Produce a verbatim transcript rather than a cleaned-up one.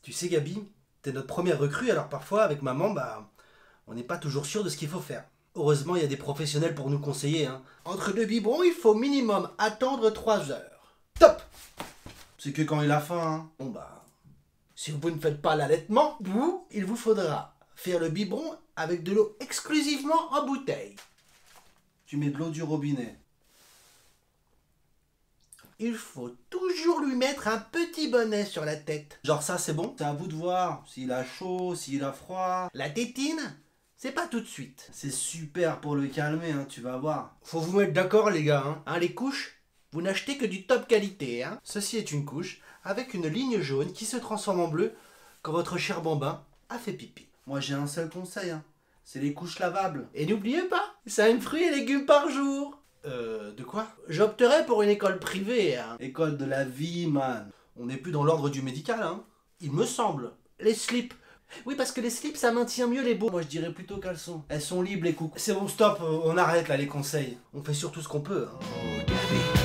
Tu sais Gabi, t'es notre première recrue, alors parfois avec maman, bah, on n'est pas toujours sûr de ce qu'il faut faire. Heureusement, il y a des professionnels pour nous conseiller. Hein. Entre deux biberons, il faut minimum attendre trois heures. Top! C'est que quand il a faim. Hein. Bon bah, si vous ne faites pas l'allaitement, vous, il vous faudra faire le biberon avec de l'eau exclusivement en bouteille. Tu mets de l'eau du robinet. Il faut toujours lui mettre un petit bonnet sur la tête. Genre ça, c'est bon? C'est à vous de voir s'il a chaud, s'il a froid. La tétine, c'est pas tout de suite. C'est super pour le calmer, hein, tu vas voir. Faut vous mettre d'accord, les gars. Hein. Hein, les couches, vous n'achetez que du top qualité. Hein. Ceci est une couche avec une ligne jaune qui se transforme en bleu quand votre cher bambin a fait pipi. Moi, j'ai un seul conseil, hein. C'est les couches lavables. Et n'oubliez pas, cinq fruits et légumes par jour. Euh, de quoi? J'opterais pour une école privée, hein. École de la vie, man. On n'est plus dans l'ordre du médical, hein. Il me semble. Les slips. Oui, parce que les slips, ça maintient mieux les beaux. Moi, je dirais plutôt caleçons. Elles sont libres, les coucous. C'est bon, stop, on arrête, là, les conseils. On fait surtout ce qu'on peut. Hein. Oh, Gabi.